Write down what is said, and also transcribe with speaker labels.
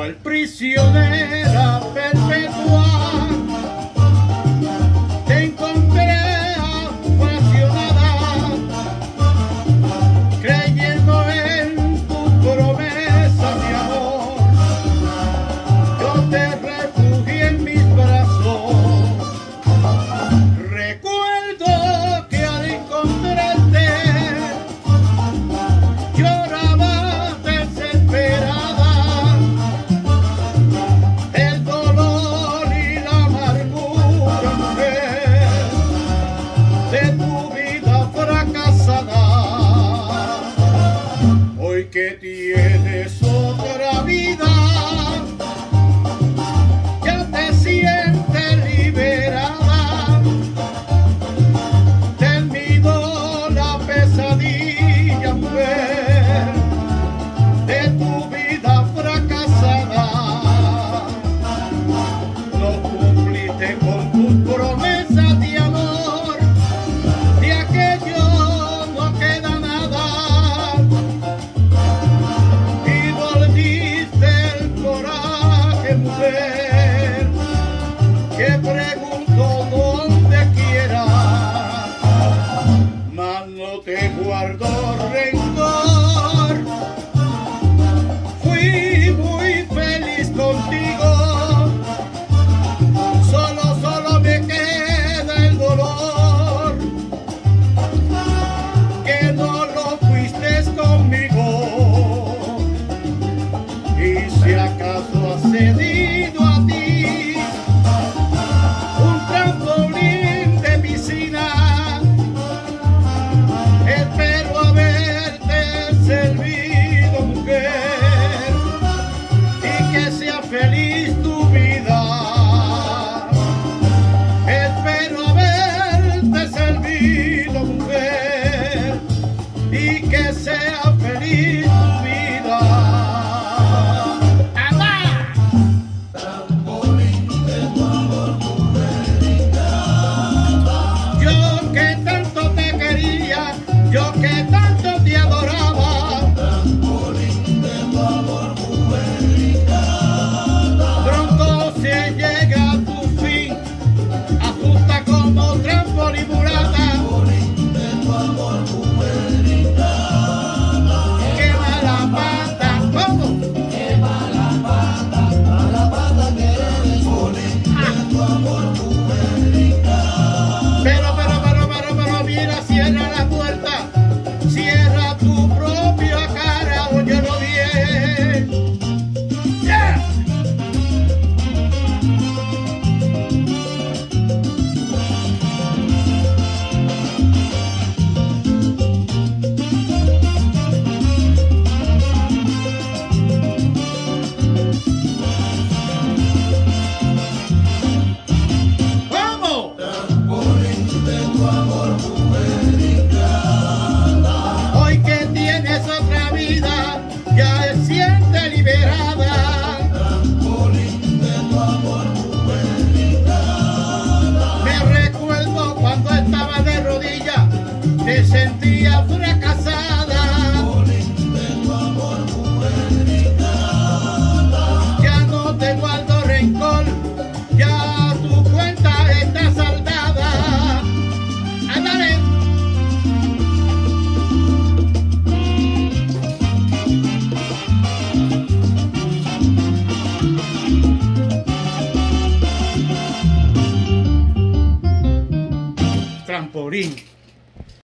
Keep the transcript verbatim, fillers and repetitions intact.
Speaker 1: cual prisionera perpetua te encontré apasionada, creyendo en tu promesa de amor. Yo te refugié en mis brazos. Recuerdo que al encontrarte lloraba desesperada, el dolor y la amargura, mujer, de tu vida fracasada. Hoy que tienes otra vida, ya te sientes liberada. Terminó la pesadilla, mujer, de tu vida fracasada. No cumpliste con tus promesas de amor, de aquello no queda nada. Y volviste el coraje, mujer, que pregunto donde quiera. Mas no te guardo rencor, fui muy feliz contigo. Solo, solo me queda el dolor, que no lo fuiste conmigo. Y si acaso has cedido a ti un trampolín de piscina, espero haberte servido, mujer, y que sea feliz tu vida. Espero haberte servido, mujer, y que sea feliz tu vida. ¡Anda! Yo que tanto te quería, yo que tanto te adoraba, pronto se llega a tu fin, asusta como trampolín burata. Quema la pata, ¿cómo? Pero, pero, pero, pero, pero, mira, cierra la puerta, cierra tu propia cara, óyelo bien. ¡Yeah! ¡Vamos! Hoy que tienes otra vida, ya te sientes liberada. Me recuerdo cuando estaba de rodillas, te sentía fracasada. Ya no te guardo rencor, ya tu cuenta está saldada. ¡Ándale! Trampolín.